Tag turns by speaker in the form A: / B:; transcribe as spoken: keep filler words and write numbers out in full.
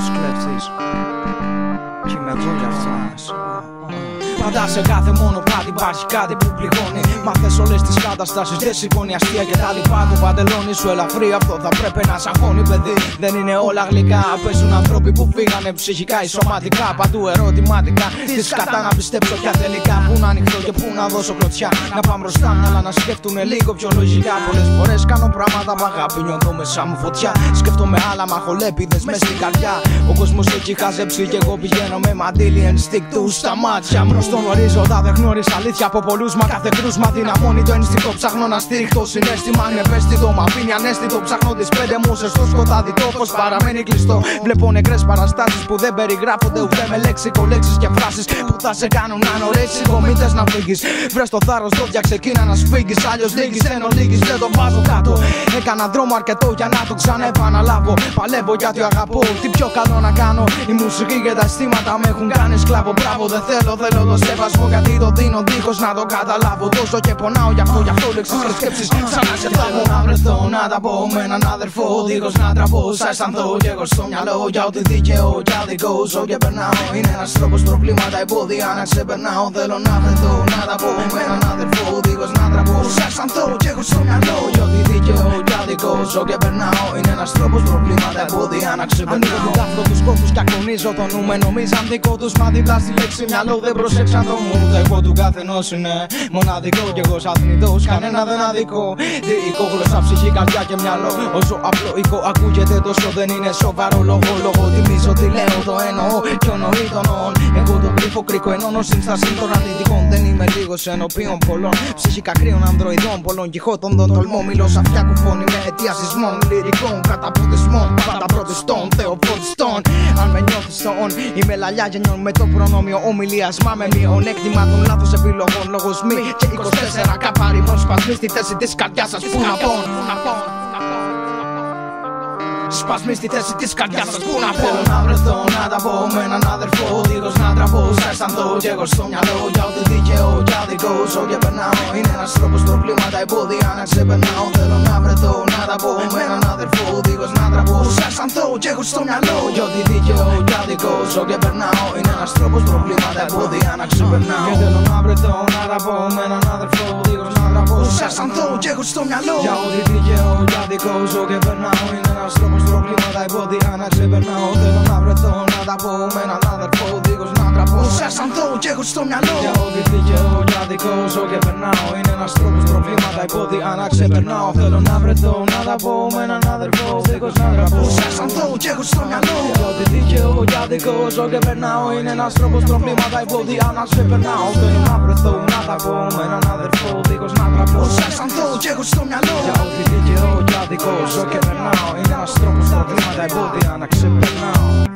A: Μεγάλος κλέφτης κι είμαι εδώ για αυτός. Πάντα σε κάθε μονοπάτι υπάρχει κάτι που πληγώνει. Μάθες όλες τις καταστάσεις, δεν σηκώνει αστεία και τα λοιπά. Το παντελόνι σου ελαφρύ, αυτό θα πρέπει να σαγώνει, παιδί. Δεν είναι όλα γλυκά. Παίζουν άνθρωποι που φύγανε ψυχικά ή σωματικά. Παντού ερωτηματικά. Τι κατά να πιστέψω πια τελικά. Πού να ανοιχτώ και πού να δώσω κλωτσιά. Να πάμε μπροστά, μυαλά να σκέφτουνε λίγο πιο λογικά. Πολλές φορές κάνω πράγματα με αγάπη, νιώθω μέσα μου φωτιά. Σκέφτομαι άλλα μαχολέπιδες μες στην καρδιά. Ο κόσμος έχει χαζέψει και εγώ πηγαίνω με μαντήλι ενστικτού στα μάτια. Στον ορίζοντα δεν γνώρισα αλήθεια από πολλούς, μα κάθε κρούσμα δυναμώνει το ενστικτό. Ψάχνω να στηριχτώ συνέστημα, είναι ευαίσθητο. Μ' αφήνει ανέστητο. Ψάχνω τις πέντε μου σε στο σκοτάδι. Το φως παραμένει κλειστό. Βλέπω νεκρές παραστάσεις που δεν περιγράφονται ούτε με λέξικο. Λέξεις και φράσεις που θα σε κάνουν ανορέξικο. Μην θες να φύγεις. Βρες το θάρρος, δόντια ξεκίνα να σφίγγεις. Αλλιώς λίγης εν ολίγης δεν το βάζω κάτω. Έκανα δρόμο αρκετό για να το ξαναεπαναλάβω. Παλεύω γιατί αγαπώ. Τι πιο καλό να κάνω. Η μουσική και τα αισθήματα με έχουν κάνει σκλάβο. Μπράβο, δεν θέλω, θέλω το σεβασμό γιατί το δίνω δίχως να το καταλάβω. Τόσο και πονάω γι' αυτό, γι' αυτό λέξεις και σκέψεις σαν να σε θάβω. Να βρεθώ, να τα πω με έναν αδερφό, δίχως να τραβώ. Σα αισθανθώ κι εγώ στο μυαλό για ό,τι δίκαιο κι αδικό. Όσο και περνάω είναι ένας τρόπος, προβλήματα, εμπόδια να ξεπερνάω. Θέλω να βρεθώ, να τα πω με έναν αδερφό, δίχως να τραβώ. Σα αισθανθώ κι εγώ στο μυαλό για ό,τι δίκαιο κι αδικό. Όσο και περνάω είναι ένας τρόπος, προβλήματα, εμπόδια να ξεπερνάω. Ανοίγω του τους κόφους κι ακρονίζω το νου με νομίζαν δικό τους. Μα δίπλα στη λέξη μυαλό δεν προσέξαν το μου. Το εγώ του καθενός είναι μοναδικό κι εγώ σαν θνητός κανένα δεν αδικό. Διοικό γλώσσα, ψυχή, καρδιά και μυαλό. Όσο απλοϊκό ακούγεται τόσο δεν είναι σοβαρό. Λόγο, λόγο, τιμίζω τι λέω, το εννοώ κι ονοεί τον όν. Εγώ το κρύφω κρίκο ενώνω συνστασί των αρνητικών. Δεν είμαι λίγος ενώπιον πολλών. Ψυχικά κρύων ανδροειδών, πολλών κυχώτων τον τολμό. Μιλώ σαν φτιά κουφώνει με αιτία σεισμών λυρικών. Καταποντισμών, πάντα πρωτιστών, θεοποδιστών. Αν με νιώθεις στο όν, είμαι λαλιά γενιών με το προνόμιο ομιλίας. Μα με μειονέκτημα των λάθος επιλογών. Λόγος μη και είκοσι τέσσερα καπάριμων. Σπασμί στη θέση της καρδιάς σας που να πον. Σπασμί στη θέση της καρδιάς σας που να πω. Θέλω να βρεθώ, να τα πω με έναν αδερφό, δίχως να τραβώ. Σα αισθανθώ κι εγώ στο μυαλό για ό,τι δίκαιο κι αδικό. Όσο και περνάω είναι ένας τρόπος, προβλήματα, εμπόδια να ξεπερνάω. Θέλω να βρεθώ, να τα πω με έναν αδερφό, δίχως να τραβώ. Σα αισθανθώ κι εγώ στο μυαλό για ό,τι δίκαιο κι αδικό. Όσο και περνάω είναι ένας τρόπος, προβλήματα, εμπόδια να ξεπερνάω. Και θέλω να βρεθώ, να τα πω με έναν αδερφό, δίχως να τραβώ. Σα αισθανθώ κι εγώ στο μυαλό για ό,τι δίκαιο κι αδικό. Όσο και περνάω είναι ένας τρόπος, προβλήματα, εμπόδια να ξεπερνάω. Θέλω να βρεθώ, να τα πω με έναν αδερφό, δίχως να τραβώ. Σα αισθανθώ κι εγώ στο μυαλό για ό,τι δίκαιο κι αδικό. Όσο και περνάω είναι ένας τρόπος, προβλήματα, εμπόδια να ξεπερνάω. Θέλω να βρεθώ, να τα πω με έναν αδερφό, δίχως να τραβώ. Σα αισθανθώ κι εγώ στο μυαλό για ό,τι δίκαιο κι αδικό. Όσο και περνάω είναι ένας τρόπος, προβλήματα, εμπόδια να ξεπερνάω. Θέλω να βρεθώ, να τα πω με έναν αδερφό, δίχως να τραβώ. Σα αισθανθώ κι εγώ στο μυαλό για ό,τι δίκαιο κι αδικό. Όσο και περνάω είναι ένας τρόπος, προβλήματα, εμπόδια να ξεπερνάω.